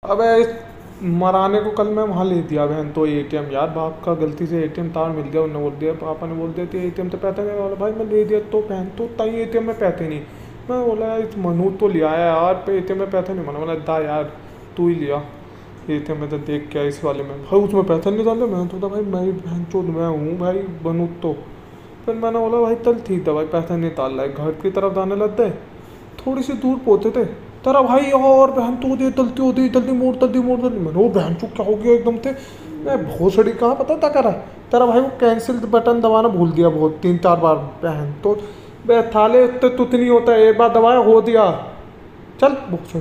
अबे मराने को कल मैं वहाँ ले दिया बहन तो एटीएम यार, बाप का गलती से एटीएम तार मिल गया, उन्होंने बोल दिया, पापा ने बोल दिया कि एटीएम तो पैसा नहीं वाला। भाई मैं ले दिया तो बहन तो तई एटीएम में पैसे नहीं। मैं बोला यार इस मनु तो लिया है यार, पे एटीएम में पैसा नहीं माना। बोला दा यार तू ही लिया एटीएम में, तो देख क्या इस वाले में भाई उसमें पैसा नहीं डाले। मैं तो था भाई मैं बहन चोद मैं हूँ भाई बनू तो। फिर मैंने बोला भाई चल ठीक था भाई, पैसा नहीं डाल रहा है, घर की तरफ जाने लग गए, थोड़ी सी दूर पहुंचे थे, तेरा भाई और बहन तो दे जल्दी होती जल्दी मोड़ जल्दी मोड़ जल्दी। मैंने वो बहन चुप क्या हो गया एकदम से, मैं भोसड़ी कहाँ पता था करा। तेरा भाई वो कैंसिल बटन दबाना भूल दिया बहुत 3-4 बार बहन तो। बे थाले उत्ते तुत नहीं होता, एक बार दबाया हो दिया, चल भोसड़ी।